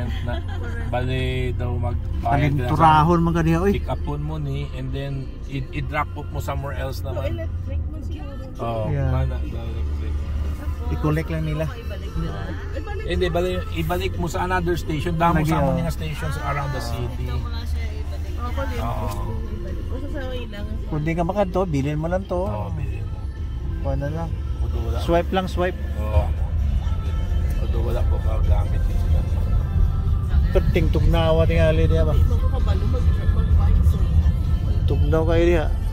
current na. Bali daw magbayad ka Turahon man kaniya oy. pick upon mo ni and then i-drop off mo somewhere else naman. Electric mo siguro. Oh, Yeah. mana electric. I-collect lang nila. Hindi, bali ibalik mo sa another station. Damo Lagi, sa oh. mga stations around the city. Ako din. Oo. Basta sa lang. Kung di ka makadto, bilhin mo lang to. Oo, bilhin mo. Kuha na lang. Although wala. Swipe lang, swipe. Oo. Although wala po gamit din sila. Perting tugnawa tingali diya ba? Hindi mo ko kabalo mag-bike so. Tugnaw kayo diya.